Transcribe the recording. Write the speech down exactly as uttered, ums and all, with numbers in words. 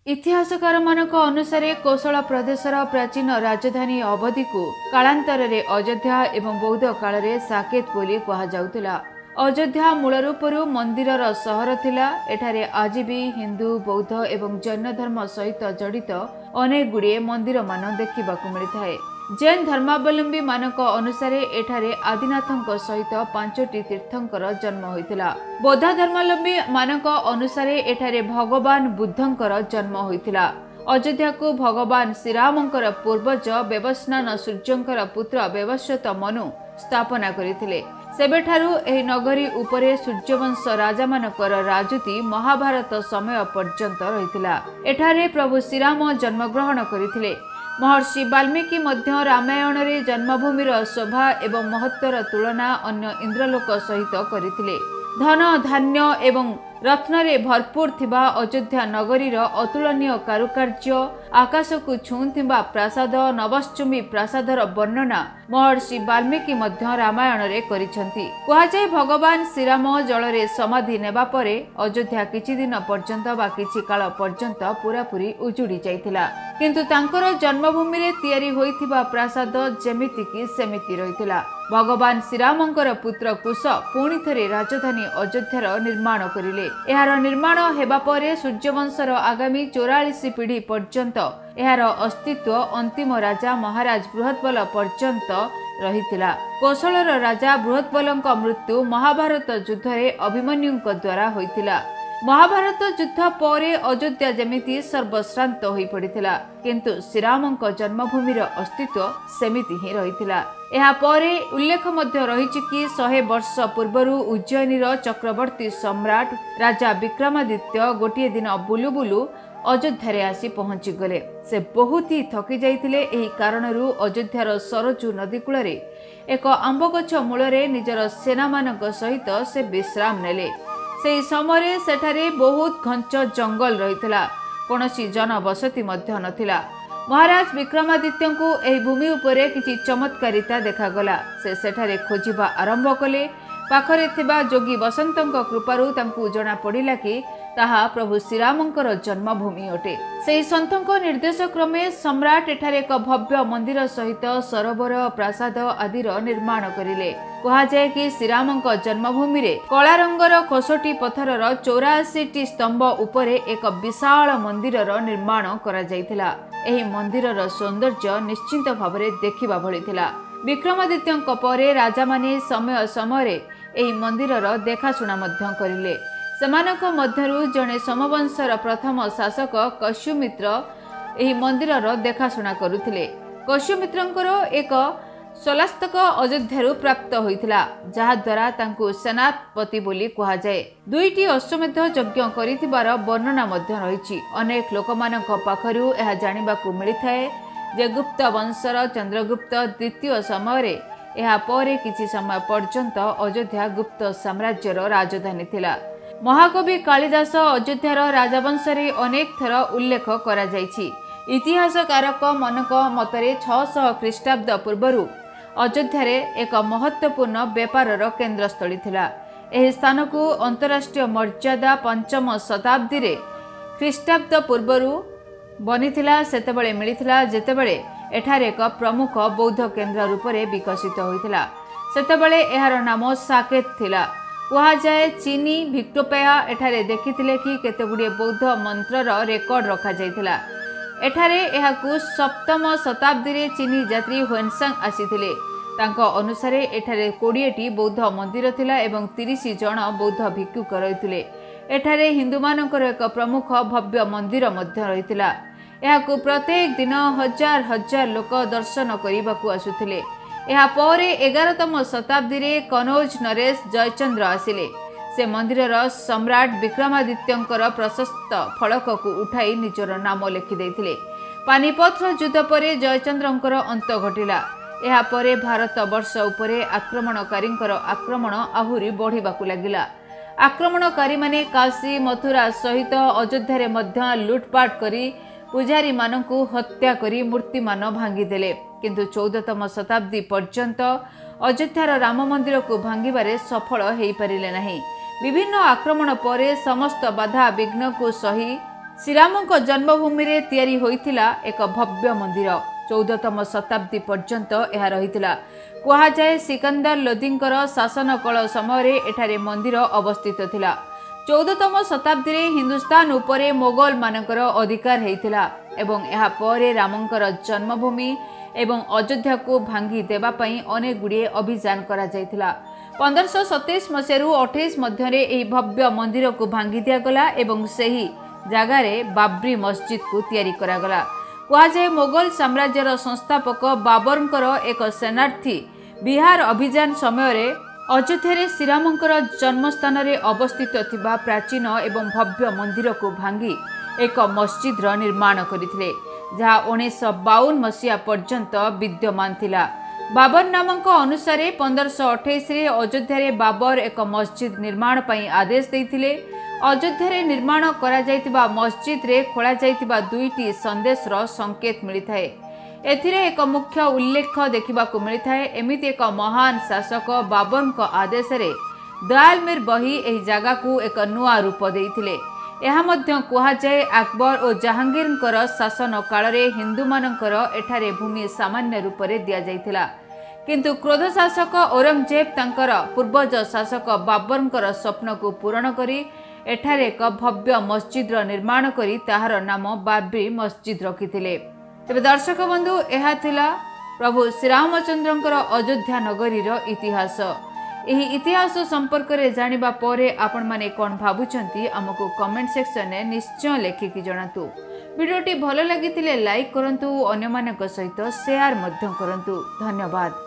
इतिहासकार मानक अनुसार कोसला प्रदेशर प्राचीन राजधानी अवधि को कालांतर रे अयोध्या एवं बौद्ध काल रे साकेत बोली कहा जाउतिला। अयोध्या मूल रूपरू मंदिरर सहर थिला। एठारे आज भी हिंदू बौद्ध एवं जैन धर्म सहित जड़ित अनेक गुड़िए मंदिर मान देखा मिलता है। जैन धर्मावलंबी मानक अनुसार एठारे आदिनाथक सहित पांचटी तीर्थंकर जन्म होइतिला। बौद्ध धर्मावलंबी मानक अनुसार एठारे भगवान बुद्धंकर जन्म होइतिला। अयोध्या को भगवान श्रीरामंकर पूर्वज व्यवस्नान सूर्यंकर पुत्र व्यवस्वत मनु स्थापना करथिले। सेबेठारु एही नगरी उपरे सूर्यवंश राजा मानकर राजूती महाभारत समय पर्यंत रहितिला। एठारे प्रभु श्रीराम जन्मग्रहण करथिले। महर्षि वाल्मीकि मध्य रामायण रे जन्मभूमिर शोभा एवं महत्तर तुलना अन्य इंद्रलोक सहित करथिले। धन धान्य एवं रत्न रे भरपूर थिबा अयोध्या नगरीर अतुलनीय कारुकार्य, आकाश को छुंथिबा प्रासाद, नवश्चुमी प्रासादर वर्णना महर्षि वाल्मीकि मध्य रामायण रे करिसंती। कुहा जाय भगवान श्रीराम जल रे समाधि नेबा परे अयोध्या किछि दिन पर्यंत बा किछि काल पर्यंत पूरा पूरी उजुड़ी जाइतिला। किंतु तांकर जन्मभूमि रे तयारी होइथिबा प्रासाद जेमिति कि सेमिति रहितिला। भगवान श्रीरामंकर पुत्र कुश पुणी थरे राजधानी अयोध्यार निर्माण करिले। एहार निर्माण हेबा परे सूर्यवंशर आगामी चौरालीस पीढ़ी पर्यंत एहार अस्तित्व अंतिम राजा महाराज बृहत्बल पर्यंत रहितिला। कोसलर राजा बृहत्बलंक मृत्यु महाभारत युद्ध रे अभिमन्युंक द्वारा होइतिला। महाभारत युद्ध परे अयोध्या जेमिति सर्वश्रांत होई पड़िथिला, किंतु श्रीरामंक जन्मभूमिर अस्तित्व सेमिति ही रहिथिला। एहा परे उल्लेख मध्य रहिछि कि सौ वर्ष पूर्वरु उज्जयिनीर चक्रवर्ती सम्राट राजा विक्रमादित्य गोटिए दिन बुलु बुलु अयोध्या आसी पहुंची गले। से बहुत ही थकी जाइतिले। एही कारणरू अयोध्यार सरजू नदी कूଳରେ एक आंब गछ मूଳରେ निजर सेना मानक सहित से विश्राम नेले। सेही समय सेठारे बहुत घंच जंगल रहितला, कोनोसी जनबसति मध्य नथिला। महाराज विक्रमादित्य को एही भूमि उपरे किछि चमत्कारिता देखागला। से सेठारे खोजिबा आरंभ कले। पाखरे थिबा जोगी बसंतंक कृपारू तांकू जणा पड़िला कि ताहा प्रभु श्रीरामंकर जन्मभूमि अटे। सेही सन्तंक निर्देश क्रमे सम्राट एठारे एक भव्य मंदिर सहित सरोवर प्रासाद आदिर निर्माण करिले। कहा जाए कि श्रीरामंक जन्मभूमि रे कला रंगर खसोटी पत्थरर चौरासी टी स्तंभ उपरे एक विशाल मंदिरर निर्माण करा जायतिला। एही मंदिरर सौंदर्य निश्चिंत भावरे देखिबा भଳି थिला। विक्रमादित्यंक परे राजा माने समय समय एही मंदिरर देखाशुना मध्य करिले। सेमानक मध्यरु जणे समवंशर प्रथम शासक कश्यमित्र एही मंदिरर देखाशुना करुथिले। कश्यमित्रंकर एक सलास्तक अयोध्यारु प्राप्त होइथिला, जहा द्वारा तांकु सेनापति बोली कहा जाए। दुईटी अश्वमेध यज्ञ करिथिबार वर्णना मध्य रहिछि। अनेक लोकमानक पाखरु एहा जानिबाकु मिलिथाए जे गुप्त वंशर चंद्रगुप्त द्वितीय समय एहा परे किछि समय पर्यंत अयोध्या गुप्त साम्राज्यर राजधानी थिला। महाकवि कालिदास अयोध्यार राजवंश रे अनेक थर उल्लेख करा जायछि। इतिहासकारक मनक मतरे छह सौ ख्रीष्टाब्द पूर्वरु अयोध्या रे एक महत्वपूर्ण व्यापारर केन्द्रस्थली थिला। एही स्थान को अंतरराष्ट्रीय मर्यादा पंचम शताब्दी रे ख्रीष्टाब्द पूर्वरु बनिथिला। सेतेबेले मिलिथिला जेतेबेले एठारे एक प्रमुख बौद्ध केन्द्र रूप में विकसित होइथिला। सेतेबेले एहार नाम साकेत थिला। कहा जाए चीनी भिक्टोपिया एठारे देखिथिले कि केतेगुडे बौद्ध मंत्रर रेकर्ड रखा जाइथिला। एठारे एहाकु सप्तम शताब्दी रे चीनी यात्री ह्वेनसांग आसीथिले। तांको अनुसारे एठारे बीस टी बौद्ध मंदिर थिला एवं तीस जन बौद्ध भिक्षुक रहिथिले। एठारे हिंदू मानकर एक प्रमुख भव्य मंदिर मध्य रहिथिला। एहाकु प्रत्येक दिन हजार हजार लोक दर्शन करिबाकु आसुथिले। एहा परे एगारतम शताब्दी रे कनौज नरेश जयचंद्र आसिले। से मंदिरर सम्राट विक्रमादित्यंकर प्रशस्त फलक को उठाई निजर नाम लिखि दैथिले। पानीपत्र युद्ध परे जयचंद्रंकर अंत घटिला। एहा परे भारत वर्ष उपरे आक्रमणकारींकर आक्रमण आहुरी बढ़िबाकु लागिला। आक्रमणकारी माने काशी मथुरा सहित अयोध्या रे मध्य लुटपाट करी पूजारी मानकु हत्या करी मूर्ति मान भांगी देले। किंतु चौदहतम शताब्दी पर्यंत अयोध्यार राम मंदिर को भांगिबारे सफल हेई परिले नाही। विभिन्न आक्रमण परे समस्त बाधा विघ्न को सही ଶ୍ରୀରାମଙ୍କ ଜନ୍ମଭୂମିରେ ତିଆରି ହୋଇଥିଲା ଏକ ଭବ୍ୟ ମନ୍ଦିର। ଚଉଦତମ ଶତାବ୍ଦୀ ପର୍ଯ୍ୟନ୍ତ ଏହା ରହିଥିଲା। କୁହାଯାଏ ସିକନ୍ଦର ଲୋଦୀଙ୍କର ଶାସନ କାଳ ସମୟରେ ଏଠାରେ ମନ୍ଦିର ଅବସ୍ଥିତ ଥିଲା। ଚଉଦତମ ଶତାବ୍ଦୀରେ ହିନ୍ଦୁସ୍ତାନ ଉପରେ ମୋଗଲ ମାନଙ୍କର ଅଧିକାର ହୋଇଥିଲା ଏବଂ ଏହା ପରେ ରାମଙ୍କର ଜନ୍ମଭୂମି ଏବଂ ଅଯୋଧ୍ୟାକୁ ଭାଙ୍ଗି ଦେବା ପାଇଁ ଅନେକ ଗୁଡ଼ିଏ ଅଭିଯାନ କରାଯାଇଥିଲା। ପନ୍ଦରଶହ ସତେଇଶ ମସିହାରୁ ଅଠେଇଶ ମଧ୍ୟରେ ଏହି ଭବ୍ୟ ମନ୍ଦିରକୁ ଭାଙ୍ଗି ଦିଆଗଲା ଏବଂ ସେହି ଜାଗାରେ ବାବ୍ରି ମସଜିଦକୁ ତିଆରି କରାଗଲା। କୁହାଯାଏ ମୋଗଲ ସାମ୍ରାଜ୍ୟର ସଂସ୍ଥାପକ ବାବରଙ୍କର ଏକ ସେନାର୍ଥୀ ବିହାର ଅଭିଯାନ ସମୟରେ ଅଯୋଧ୍ୟାରେ ଶ୍ରୀରାମଙ୍କର ଜନ୍ମସ୍ଥାନରେ ଅବସ୍ଥିତ ଥିବା ପ୍ରାଚୀନ ଏବଂ ଭବ୍ୟ ମନ୍ଦିରକୁ ଭାଙ୍ଗି ଏକ ମସଜିଦର ନିର୍ମାଣ କରିଥିଲେ, ଯାହା ଉଣେଇଶହ ବାଉନ ମସିହା ପର୍ଯ୍ୟନ୍ତ ବିଦ୍ୟମାନ ଥିଲା। ବାବର ନାମଙ୍କ ଅନୁସାରେ ପନ୍ଦରଶହ ଅଠେଇଶରେ ଅଯୋଧ୍ୟାରେ ବାବର ଏକ ମସଜିଦ ନିର୍ମାଣ ପାଇଁ ଆଦେଶ ଦେଇଥିଲେ। ଅଯୋଧ୍ୟାରେ ନିର୍ମାଣ କରାଯାଇଥିବା ମସଜିଦରେ ଖୋଳାଯାଇଥିବା ଦୁଇଟି ସନ୍ଦେଶର ସଂକେତ ମିଳିଥାଏ। ଏଥିରେ ଏକ ମୁଖ୍ୟ ଉଲ୍ଲେଖ ଦେଖିବାକୁ ମିଳିଥାଏ। ଏମିତି ଏକ ମହାନ ଶାସକ ବାବରଙ୍କ ଆଦେଶରେ ଦୟାଲମୀର ବହି ଏହି ଜାଗାକୁ ଏକ ନୂଆ ରୂପ ଦେଇଥିଲେ। ଏହା ମଧ୍ୟ କୁହାଯାଏ ଆକବର ଓ ଜାହାଙ୍ଗୀରଙ୍କର ଶାସନ କାଳରେ ହିନ୍ଦୁମାନଙ୍କର ଏଠାରେ ଭୂମି ସାମାନ୍ୟ ରୂପରେ ଦିଆଯାଇଥିଲା, କିନ୍ତୁ କ୍ରୋଧ ଶାସକ ଔରଙ୍ଗଜେବ ତାଙ୍କର ପୂର୍ବଜ ଶାସକ ବାବରଙ୍କର ସ୍ୱପ୍ନକୁ ପୂରଣ କରି ଏଠାରେ ଏକ ଭବ୍ୟ ମସଜିଦର ନିର୍ମାଣ କରି ତାହାର ନାମ ବାବ୍ରି ମସଜିଦ ରଖିଥିଲେ। ତେବେ ଦର୍ଶକ ବନ୍ଧୁ, ଏହା ଥିଲା ପ୍ରଭୁ ଶ୍ରୀରାମଚନ୍ଦ୍ରଙ୍କର ଅଯୋଧ୍ୟା ନଗରୀର ଇତିହାସ। ଏହି ଇତିହାସ ସମ୍ପର୍କରେ ଜାଣିବା ପରେ ଆପଣମାନେ କ'ଣ ଭାବୁଛନ୍ତି ଆମକୁ କମେଣ୍ଟ ସେକ୍ସନରେ ନିଶ୍ଚୟ ଲେଖିକି ଜଣାନ୍ତୁ। ଭିଡ଼ିଓଟି ଭଲ ଲାଗିଥିଲେ ଲାଇକ୍ କରନ୍ତୁ, ଅନ୍ୟମାନଙ୍କ ସହିତ ସେୟାର ମଧ୍ୟ କରନ୍ତୁ। ଧନ୍ୟବାଦ।